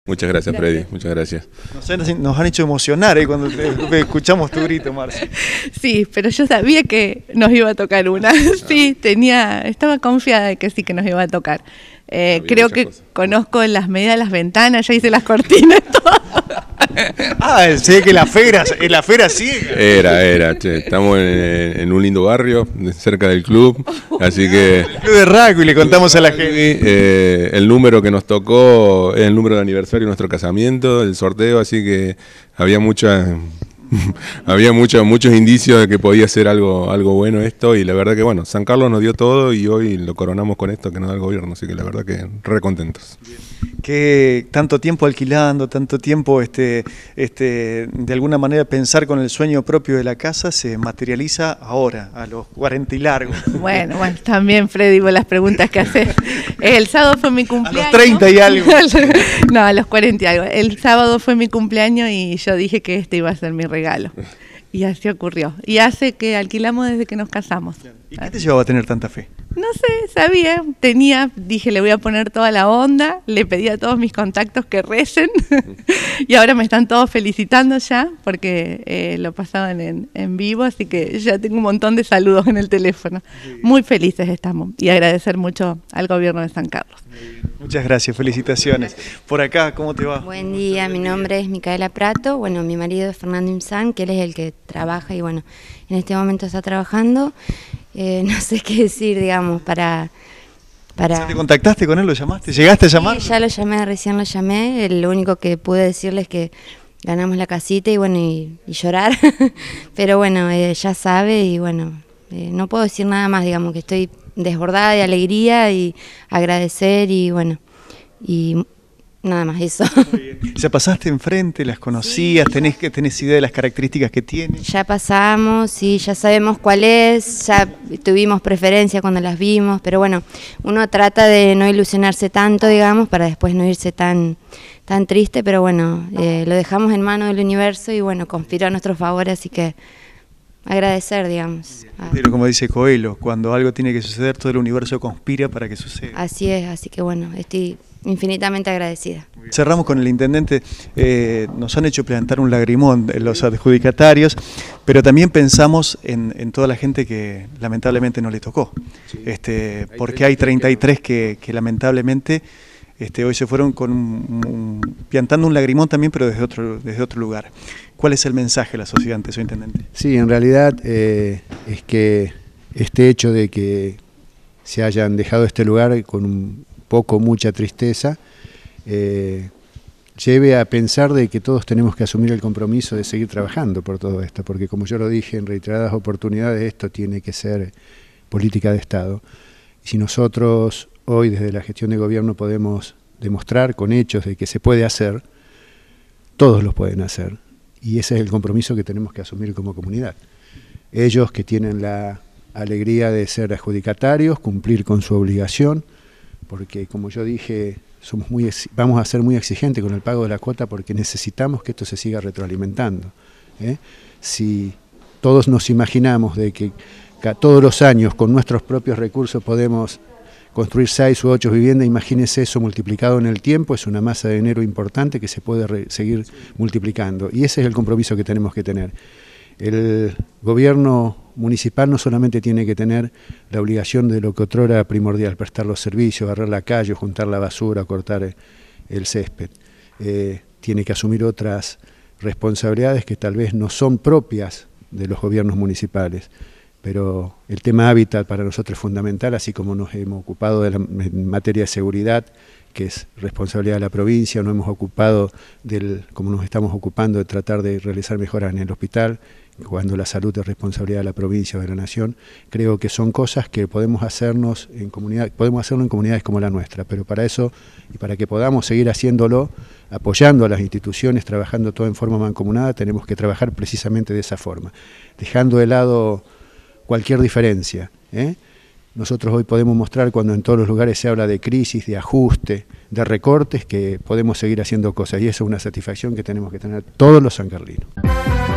Muchas gracias, Freddy, muchas gracias. Nos han hecho emocionar cuando escuchamos tu grito, Marce. Sí, pero yo sabía que nos iba a tocar una. Sí, estaba confiada de que sí que nos iba a tocar. Creo que conozco las medidas de las ventanas, ya hice las cortinas, todo. Sé que la fera ciega. Che, estamos en un lindo barrio, cerca del club, así que... El club de rugby, le contamos a la gente. El número que nos tocó es el número de aniversario de nuestro casamiento, el sorteo, así que había muchos indicios de que podía ser algo bueno esto, y la verdad que bueno, San Carlos nos dio todo y hoy lo coronamos con esto que nos da el gobierno, así que la verdad que re contentos. Que tanto tiempo alquilando, tanto tiempo de alguna manera pensar con el sueño propio de la casa se materializa ahora, a los 40 y largos. Bueno, también Freddy, vos las preguntas que haces. El sábado fue mi cumpleaños. A los 30 y algo. No, a los 40 y algo. El sábado fue mi cumpleaños y yo dije que este iba a ser mi regalo. Y así ocurrió. Y hace que alquilamos desde que nos casamos. ¿Y qué te llevaba a tener tanta fe? No sé, sabía, dije le voy a poner toda la onda, le pedí a todos mis contactos que recen y ahora me están todos felicitando ya porque lo pasaban en vivo, así que ya tengo un montón de saludos en el teléfono. Muy felices estamos y agradecer mucho al gobierno de San Carlos. Muchas gracias, felicitaciones. Por acá, ¿cómo te va? Buen día, mi nombre es Micaela Prato, bueno, mi marido es Fernando Imsan, que él es el que trabaja y bueno, en este momento está trabajando. No sé qué decir, digamos, para... ¿Te contactaste con él? ¿Lo llamaste? ¿Llegaste a llamar? Sí, ya lo llamé, recién lo llamé. Lo único que pude decirle es que ganamos la casita y bueno, y llorar. Pero bueno, ya sabe y bueno, no puedo decir nada más, digamos, que estoy desbordada de alegría y agradecer y bueno, y nada más eso. ¿Ya pasaste enfrente? ¿Las conocías? Sí, ¿Tenés idea de las características que tiene? Ya pasamos, sí, ya sabemos cuál es, ya tuvimos preferencia cuando las vimos, pero bueno, uno trata de no ilusionarse tanto, digamos, para después no irse tan triste, pero bueno, lo dejamos en manos del universo y bueno, conspiró a nuestro favor, así que agradecer, digamos. Pero como dice Coelho, cuando algo tiene que suceder, todo el universo conspira para que suceda. Así es, así que bueno, estoy infinitamente agradecida. Cerramos con el intendente, nos han hecho plantar un lagrimón los adjudicatarios, pero también pensamos en toda la gente que lamentablemente no le tocó, porque hay 33 que lamentablemente hoy se fueron piantando un lagrimón también, pero desde otro lugar. ¿Cuál es el mensaje de la sociedad ante eso, intendente? Sí, en realidad es que este hecho de que se hayan dejado este lugar con mucha tristeza, lleve a pensar de que todos tenemos que asumir el compromiso de seguir trabajando por todo esto, porque como yo lo dije en reiteradas oportunidades, esto tiene que ser política de Estado. Y si nosotros hoy desde la gestión de gobierno podemos demostrar con hechos de que se puede hacer, todos lo pueden hacer. Y ese es el compromiso que tenemos que asumir como comunidad. Ellos que tienen la alegría de ser adjudicatarios, cumplir con su obligación, porque como yo dije, vamos a ser muy exigentes con el pago de la cuota porque necesitamos que esto se siga retroalimentando. Si todos nos imaginamos de que todos los años con nuestros propios recursos podemos construir 6 u 8 viviendas, imagínense eso multiplicado en el tiempo, es una masa de dinero importante que se puede seguir multiplicando. Y ese es el compromiso que tenemos que tener. El gobierno municipal no solamente tiene que tener la obligación de lo que otrora era primordial, prestar los servicios, barrer la calle, juntar la basura, cortar el césped. Tiene que asumir otras responsabilidades que tal vez no son propias de los gobiernos municipales. Pero el tema hábitat para nosotros es fundamental, así como nos hemos ocupado en materia de seguridad, que es responsabilidad de la provincia, nos hemos ocupado como nos estamos ocupando de tratar de realizar mejoras en el hospital, cuando la salud es responsabilidad de la provincia o de la nación. Creo que son cosas que podemos hacerlo en comunidades como la nuestra, pero para eso y para que podamos seguir haciéndolo, apoyando a las instituciones, trabajando todo en forma mancomunada, tenemos que trabajar precisamente de esa forma, dejando de lado cualquier diferencia. Nosotros hoy podemos mostrar, cuando en todos los lugares se habla de crisis, de ajuste, de recortes, que podemos seguir haciendo cosas, y eso es una satisfacción que tenemos que tener todos los sancarlinos.